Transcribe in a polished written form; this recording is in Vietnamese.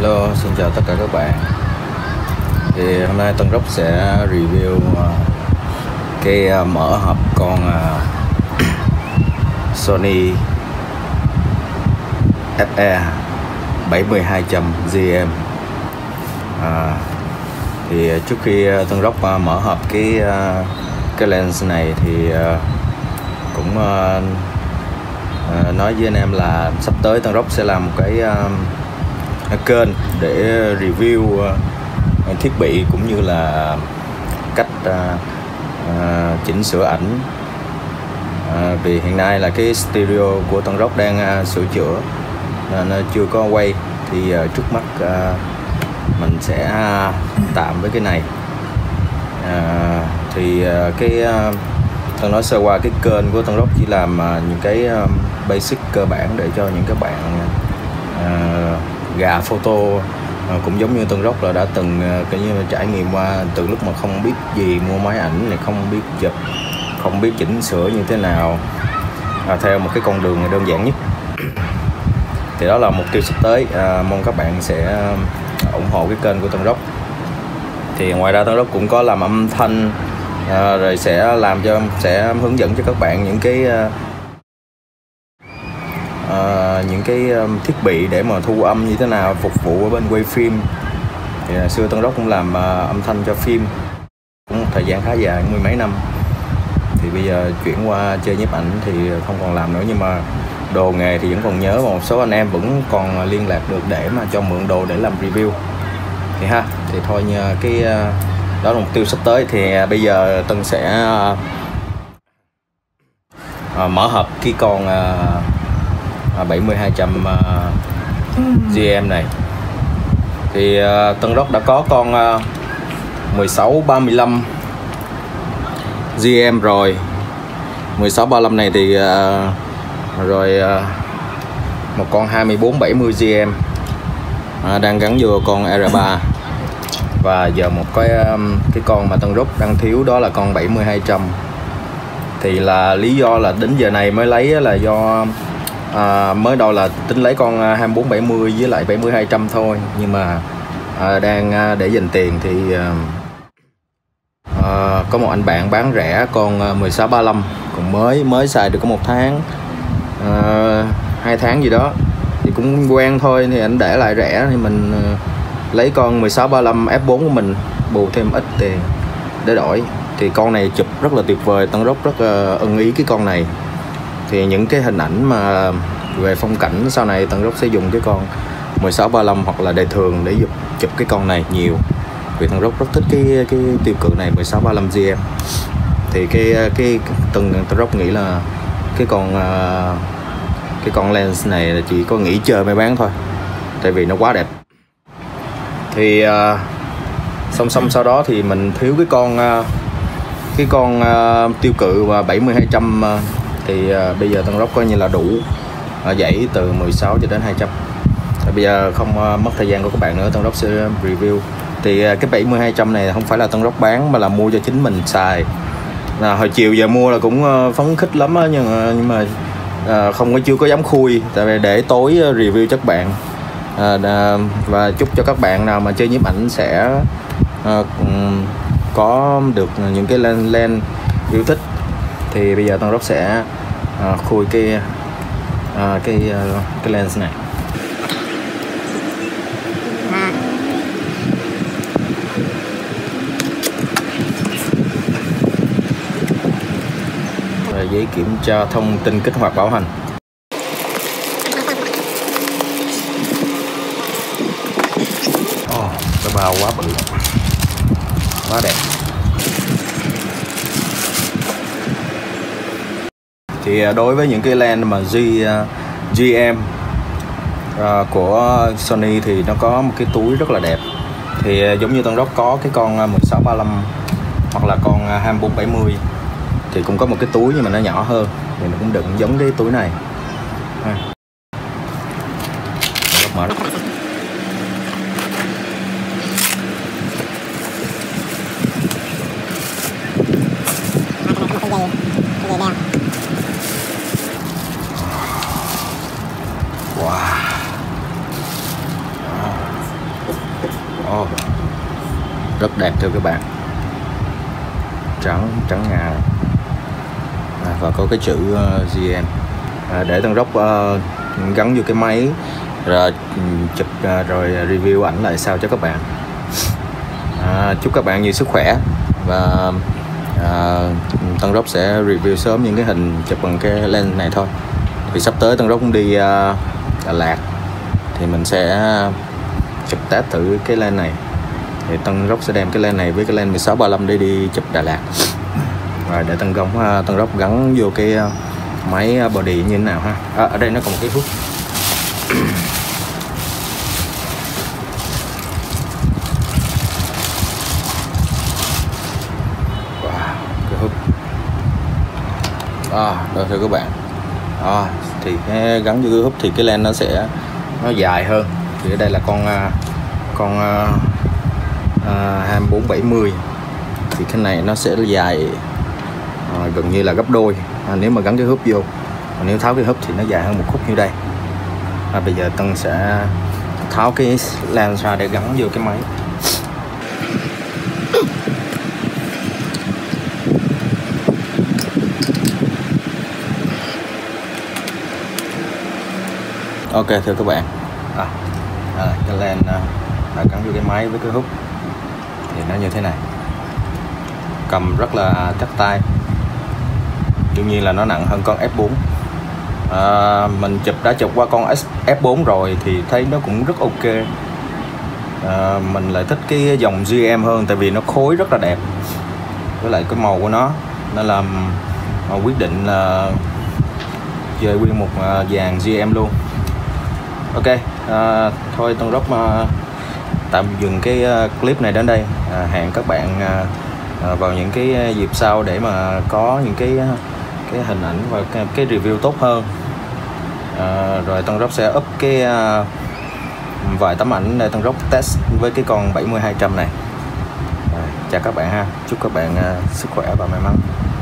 Hello, xin chào tất cả các bạn. Thì hôm nay Tân Rốc sẽ review cái mở hộp con Sony FE 70-200 GM. Thì trước khi Tân Rốc mở hộp cái lens này thì cũng nói với anh em là sắp tới Tân Rốc sẽ làm một cái kênh để review thiết bị cũng như là cách chỉnh sửa ảnh, vì hiện nay là cái studio của Tân Rốc đang sửa chữa nên chưa có quay. Thì trước mắt mình sẽ tạm với cái này. Tân nói sơ qua cái kênh của Tân Rốc chỉ làm những cái basic cơ bản để cho những các bạn gà photo cũng giống như Tân Rốc là đã từng cái như trải nghiệm qua từ lúc mà không biết gì, mua máy ảnh này, không biết chụp, không biết chỉnh sửa như thế nào, theo một cái con đường đơn giản nhất. Thì đó là mục tiêu sắp tới. Mong các bạn sẽ ủng hộ cái kênh của Tân Rốc. Thì ngoài ra Tân Rốc cũng có làm âm thanh, rồi sẽ hướng dẫn cho các bạn những cái thiết bị để mà thu âm như thế nào, phục vụ ở bên quay phim. Thì xưa Tân Rốc cũng làm âm thanh cho phim cũng một thời gian khá dài, mười mấy năm. Thì bây giờ chuyển qua chơi nhiếp ảnh thì không còn làm nữa, nhưng mà đồ nghề thì vẫn còn nhớ, và một số anh em vẫn còn liên lạc được để mà cho mượn đồ để làm review. Thì thôi nha, cái đó là mục tiêu sắp tới. Thì bây giờ Tân sẽ mở hộp cái con 70-200 GM này. Thì Tân Rốc đã có con 16-35 GM rồi. 16-35 này thì rồi một con 24-70 GM đang gắn vô con R3. Và giờ một cái con mà Tân Rốc đang thiếu đó là con 70-200. Thì là lý do là đến giờ này mới lấy là do mới đầu là tính lấy con 24-70 với lại 70-200 thôi, nhưng mà đang để dành tiền thì có một anh bạn bán rẻ con 16-35, còn mới xài được có 1 tháng 2 tháng gì đó, thì cũng quen thôi, thì anh để lại rẻ thì mình lấy con 16-35 F4 của mình, bù thêm ít tiền để đổi. Thì con này chụp rất là tuyệt vời, Tân Rốc rất ưng ý cái con này. Thì những cái hình ảnh mà về phong cảnh sau này Tân Rốc sẽ dùng cái con 16-35 hoặc là đời thường để chụp cái con này nhiều, vì Tân Rốc rất thích cái tiêu cự này 16-35 GM. Thì cái Tân Rốc nghĩ là cái con lens này là chỉ có nghỉ chơi mới bán thôi, tại vì nó quá đẹp. Thì song song sau đó thì mình thiếu cái con tiêu cự và 70-200. Thì bây giờ Tân Rốc coi như là đủ dãy từ 16 cho đến 200. Bây giờ không mất thời gian của các bạn nữa, Tân Rốc sẽ review. Thì cái 70-200 này không phải là Tân Rốc bán mà là mua cho chính mình xài. Hồi chiều giờ mua là cũng phấn khích lắm á, nhưng mà chưa có dám khui, tại vì để tối review cho các bạn. Và chúc cho các bạn nào mà chơi nhiếp ảnh sẽ có được những cái lens yêu thích. Thì bây giờ Tân Rốc sẽ khui cái lens này. Giấy kiểm tra thông tin kích hoạt bảo hành. Cái bao quá bự, quá đẹp. Thì đối với những cái lens mà GM của Sony thì nó có một cái túi rất là đẹp. Thì giống như Tân Rốc có cái con 16-35 hoặc là con 24-70 thì cũng có một cái túi nhưng mà nó nhỏ hơn, thì nó cũng đựng giống cái túi này. Mở ra. Wow. Rất đẹp thưa các bạn, trắng ngà và có cái chữ GM. Để Tân Rốc gắn vô cái máy rồi chụp rồi review ảnh lại sao cho các bạn. Chúc các bạn nhiều sức khỏe và Tân Rốc sẽ review sớm những cái hình chụp bằng cái lens này thôi. Thì sắp tới Tân Rốc cũng đi Đà Lạt thì mình sẽ chụp test thử cái lens này. Thì Tân Rốc sẽ đem cái lens này với cái lens 16-35 để đi chụp Đà Lạt. Rồi để Tân Rốc gắn vô cái máy body như thế nào ha. Ở đây nó còn một cái hút. Wow, cái hút. Đây thưa các bạn. Thì cái gắn vô cái hút thì cái lens nó dài hơn. Thì ở đây là con 24-70 thì cái này nó sẽ dài gần như là gấp đôi nếu mà gắn cái húp vô. Còn nếu tháo cái húp thì nó dài hơn một khúc như đây. Bây giờ Tân sẽ tháo cái lens ra để gắn vô cái máy. Ok thưa các bạn, cái lens đã gắn vô cái máy với cái húp thì nó như thế này, cầm rất là chắc tay. Đương nhiên là nó nặng hơn con F4. Mình đã chụp qua con F4 rồi thì thấy nó cũng rất ok. Mình lại thích cái dòng GM hơn tại vì nó khối rất là đẹp, với lại cái màu của nó làm quyết định là chơi nguyên một dàn GM luôn. Ok, thôi Tân Rốc tạm dừng cái clip này đến đây. Hẹn các bạn vào những cái dịp sau để mà có những cái hình ảnh và cái review tốt hơn. Rồi Tân Rốc sẽ up cái vài tấm ảnh để Tân Rốc test với cái con 70-200 này. Chào các bạn ha, chúc các bạn sức khỏe và may mắn.